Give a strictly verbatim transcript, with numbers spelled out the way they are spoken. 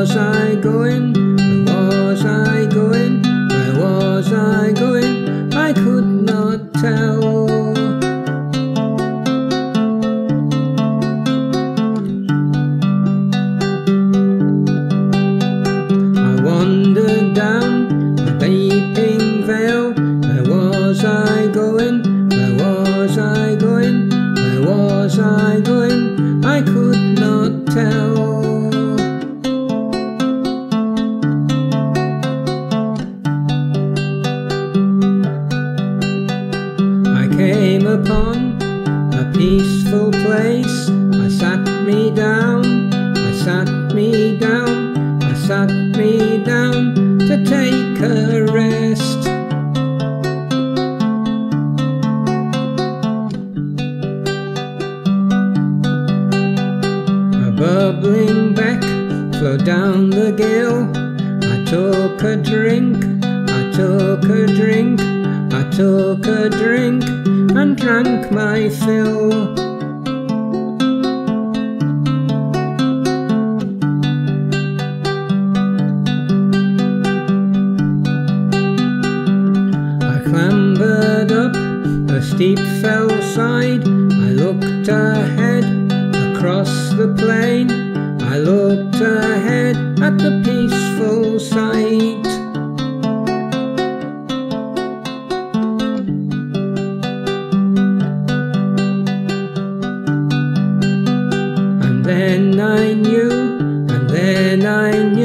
was I going? Where was I going? Where was I going? I could not tell. I wandered down the gaping vale. Where was I going? Where was I going? Where was I going? I could not tell. I came upon a peaceful place. I sat me down, I sat me down, I sat me down to take a rest. A bubbling beck flowed down the gill. I took a drink, I took a drink, I took a drink and drank my fill. I clambered up a steep fell side. I looked ahead across the plain. I looked ahead at the peaceful sight. And then I knew, and then I knew